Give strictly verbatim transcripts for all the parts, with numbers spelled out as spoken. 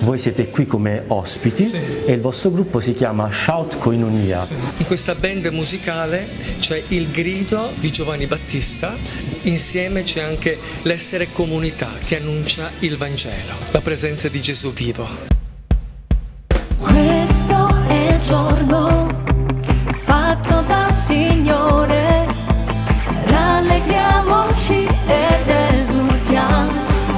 Voi siete qui come ospiti, sì, e il vostro gruppo si chiama Shout Koinonia. Sì. In questa band musicale c'è il grido di Giovanni Battista, insieme c'è anche l'essere comunità che annuncia il Vangelo, la presenza di Gesù vivo. Questo è il giorno fatto dal Signore, rallegriamoci ed esultiamo.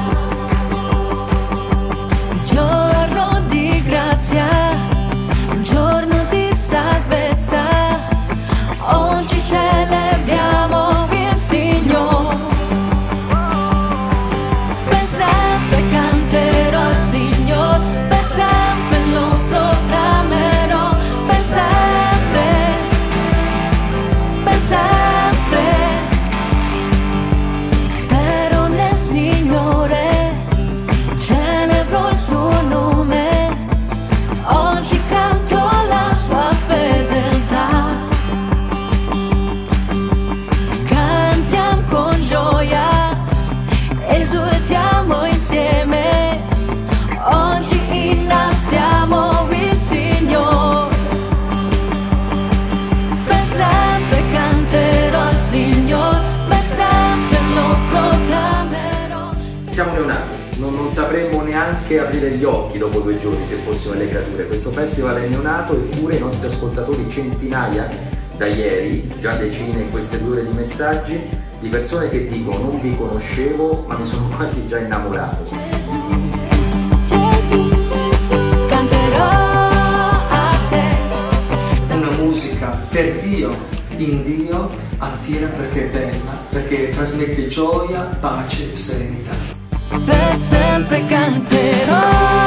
Giorno di grazia, giorno di salvezza, oggi celebriamo il Signore. Per sempre canterò al Signore, per sempre lo proclamerò, per sempre, per sempre. Spero nel Signore, celebro il suo nome, oggi canto la sua fedeltà. Cantiamo con gioia, esultiamo insieme, oggi innalziamo il Signore. Per sempre canterò al Signore, per sempre lo proclamerò. Siamo neonati, non, non sapremmo neanche aprire gli occhi dopo due giorni se fossimo le creature. Questo festival è neonato, eppure i nostri ascoltatori, centinaia da ieri, già decine in queste due ore di messaggi, di persone che dicono non vi conoscevo ma mi sono quasi già innamorato. Canterò a te. Una musica per Dio, in Dio, attira perché è bella, perché trasmette gioia, pace e serenità. Per sempre canterò.